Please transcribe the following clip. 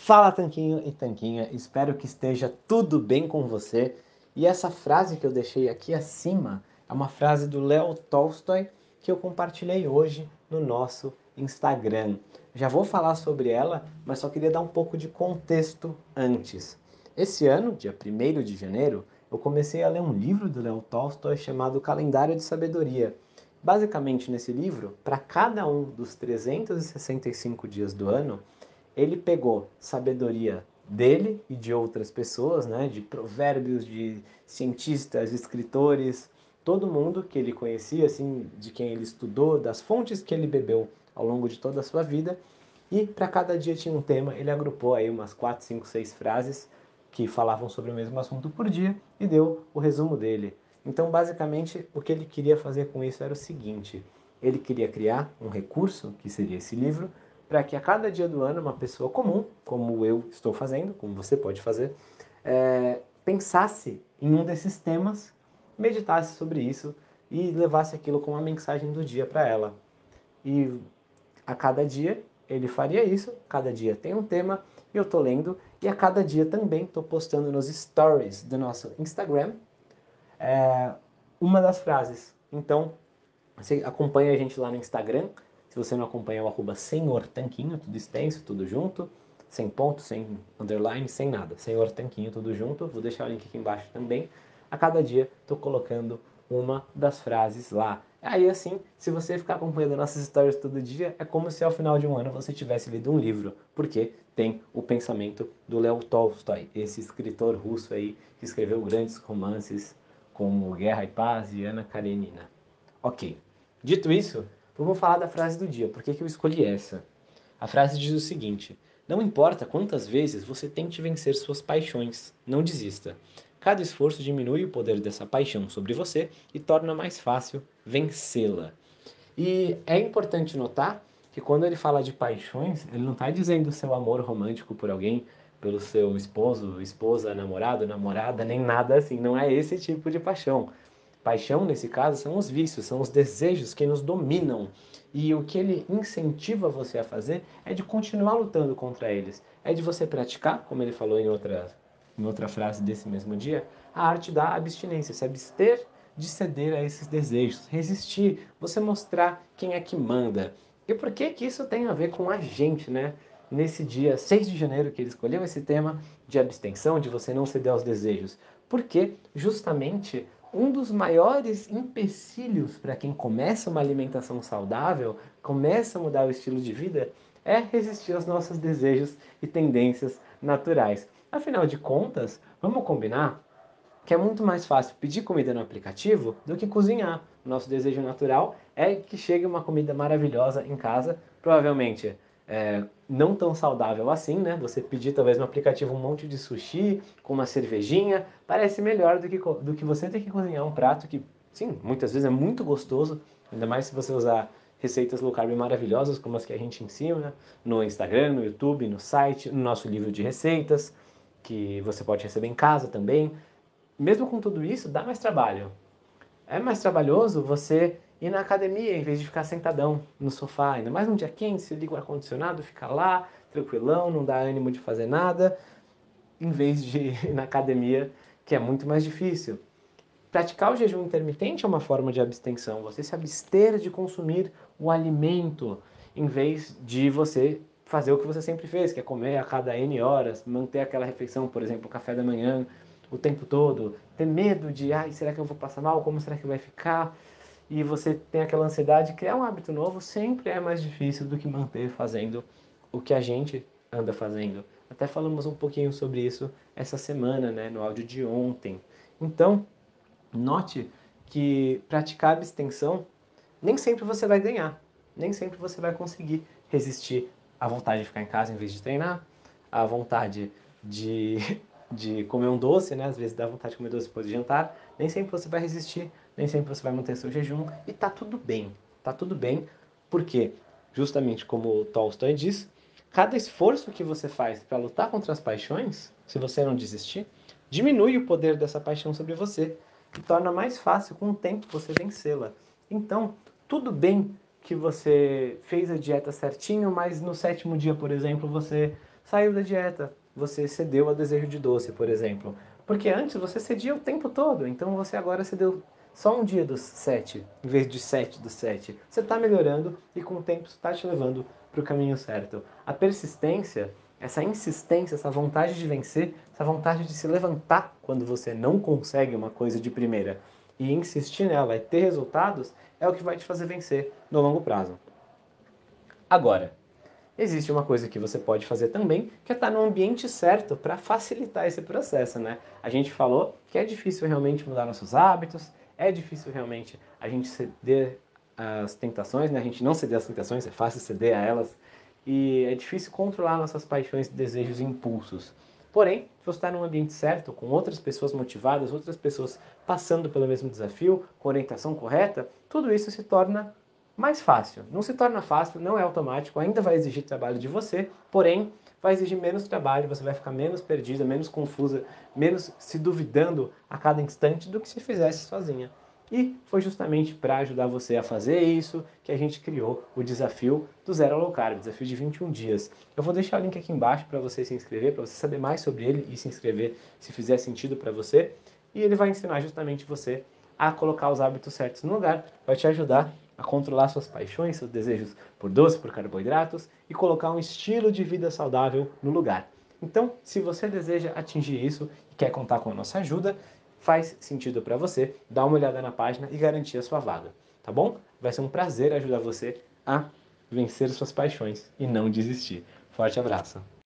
Fala, Tanquinho e Tanquinha, espero que esteja tudo bem com você. E essa frase que eu deixei aqui acima é uma frase do Leo Tolstói que eu compartilhei hoje no nosso Instagram. Já vou falar sobre ela, mas só queria dar um pouco de contexto antes. Esse ano, dia 1º de janeiro, eu comecei a ler um livro do Leo Tolstói chamado Calendário de Sabedoria. Basicamente, nesse livro, para cada um dos 365 dias do ano, ele pegou sabedoria dele e de outras pessoas, né, de provérbios, de cientistas, escritores, todo mundo que ele conhecia, assim, de quem ele estudou, das fontes que ele bebeu ao longo de toda a sua vida. E para cada dia tinha um tema, ele agrupou aí umas 4, 5, 6 frases que falavam sobre o mesmo assunto por dia e deu o resumo dele. Então, basicamente, o que ele queria fazer com isso era o seguinte: ele queria criar um recurso, que seria esse livro, para que a cada dia do ano uma pessoa comum, como eu estou fazendo, como você pode fazer, pensasse em um desses temas, meditasse sobre isso e levasse aquilo como uma mensagem do dia para ela. E a cada dia ele faria isso, cada dia tem um tema, eu estou lendo, e a cada dia também estou postando nos stories do nosso Instagram uma das frases. Então, você acompanha a gente lá no Instagram. Se você não acompanha, é o arroba Senhor Tanquinho, tudo extenso, tudo junto. Sem ponto, sem underline, sem nada. Senhor Tanquinho, tudo junto. Vou deixar o link aqui embaixo também. A cada dia estou colocando uma das frases lá. Aí assim, se você ficar acompanhando nossas histórias todo dia, é como se ao final de um ano você tivesse lido um livro. Porque tem o pensamento do Leo Tolstói, esse escritor russo aí que escreveu grandes romances como Guerra e Paz e Ana Karenina. Ok. Dito isso, vamos falar da frase do dia. Por que eu escolhi essa? A frase diz o seguinte: não importa quantas vezes você tente vencer suas paixões, não desista. Cada esforço diminui o poder dessa paixão sobre você e torna mais fácil vencê-la. E é importante notar que quando ele fala de paixões, ele não está dizendo o seu amor romântico por alguém, pelo seu esposo, esposa, namorado, namorada, nem nada assim. Não é esse tipo de paixão. Paixão, nesse caso, são os vícios, são os desejos que nos dominam. E o que ele incentiva você a fazer é de continuar lutando contra eles. É de você praticar, como ele falou em outra frase desse mesmo dia, a arte da abstinência, se abster de ceder a esses desejos, resistir, você mostrar quem é que manda. E por que que isso tem a ver com a gente, né? Nesse dia 6 de janeiro que ele escolheu esse tema de abstenção, de você não ceder aos desejos. Porque justamente um dos maiores empecilhos para quem começa uma alimentação saudável, começa a mudar o estilo de vida, é resistir aos nossos desejos e tendências naturais. Afinal de contas, vamos combinar que é muito mais fácil pedir comida no aplicativo do que cozinhar. Nosso desejo natural é que chegue uma comida maravilhosa em casa, provavelmente não tão saudável assim, né? Você pedir talvez no aplicativo um monte de sushi com uma cervejinha, parece melhor do que você ter que cozinhar um prato que, sim, muitas vezes é muito gostoso, ainda mais se você usar receitas low carb maravilhosas como as que a gente ensina no Instagram, no YouTube, no site, no nosso livro de receitas, que você pode receber em casa também. Mesmo com tudo isso, dá mais trabalho. É mais trabalhoso você ir na academia em vez de ficar sentadão no sofá. Ainda mais num dia quente, você liga o ar-condicionado, fica lá, tranquilão, não dá ânimo de fazer nada, em vez de ir na academia, que é muito mais difícil. Praticar o jejum intermitente é uma forma de abstenção. Você se abster de consumir o alimento, em vez de você fazer o que você sempre fez, que é comer a cada N horas, manter aquela refeição, por exemplo, o café da manhã, o tempo todo, ter medo de, ai, será que eu vou passar mal? Como será que vai ficar? E você tem aquela ansiedade, criar um hábito novo sempre é mais difícil do que manter fazendo o que a gente anda fazendo. Até falamos um pouquinho sobre isso essa semana, né, no áudio de ontem. Então, note que praticar abstenção nem sempre você vai ganhar, nem sempre você vai conseguir resistir à vontade de ficar em casa em vez de treinar, à vontade de, de comer um doce, né? Às vezes dá vontade de comer doce depois de jantar. Nem sempre você vai resistir, nem sempre você vai manter seu jejum e tá tudo bem. Tá tudo bem, porque justamente como o Tolstói diz, cada esforço que você faz para lutar contra as paixões, se você não desistir, diminui o poder dessa paixão sobre você e torna mais fácil com o tempo você vencê-la. Então, tudo bem que você fez a dieta certinho, mas no sétimo dia, por exemplo, você saiu da dieta, você cedeu ao desejo de doce, por exemplo. Porque antes você cedia o tempo todo, então você agora cedeu só um dia dos 7, em vez de 7 dos 7. Você está melhorando e com o tempo está te levando para o caminho certo. A persistência, essa insistência, essa vontade de vencer, essa vontade de se levantar quando você não consegue uma coisa de primeira e insistir nela e ter resultados, é o que vai te fazer vencer no longo prazo. Agora, existe uma coisa que você pode fazer também, que é estar no ambiente certo para facilitar esse processo, né? A gente falou que é difícil realmente mudar nossos hábitos, é difícil realmente a gente ceder às tentações, né? A gente não ceder às tentações, é fácil ceder a elas, e é difícil controlar nossas paixões, desejos e impulsos. Porém, se você está num ambiente certo, com outras pessoas motivadas, outras pessoas passando pelo mesmo desafio, com orientação correta, tudo isso se torna mais fácil. Não se torna fácil, não é automático, ainda vai exigir trabalho de você, porém vai exigir menos trabalho, você vai ficar menos perdida, menos confusa, menos se duvidando a cada instante do que se fizesse sozinha. E foi justamente para ajudar você a fazer isso que a gente criou o desafio do Zero ao Low Carb, desafio de 21 dias. Eu vou deixar o link aqui embaixo para você se inscrever, para você saber mais sobre ele e se inscrever se fizer sentido para você. E ele vai ensinar justamente você a colocar os hábitos certos no lugar, vai te ajudar a controlar suas paixões, seus desejos por doce, por carboidratos e colocar um estilo de vida saudável no lugar. Então, se você deseja atingir isso e quer contar com a nossa ajuda, faz sentido para você, dá uma olhada na página e garantir a sua vaga, tá bom? Vai ser um prazer ajudar você a vencer suas paixões e não desistir. Forte abraço!